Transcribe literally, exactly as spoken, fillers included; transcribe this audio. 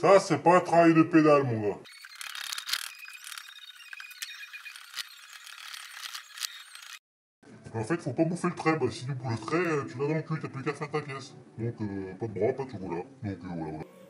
Ça, c'est pas un travail de pédale, mon gars. En fait, faut pas bouffer le trait, bah si tu bouffes le trait, tu l'as dans le cul, t'as plus qu'à faire ta caisse. Donc, euh, pas de bras, pas de chocolat. Donc, euh, voilà, voilà.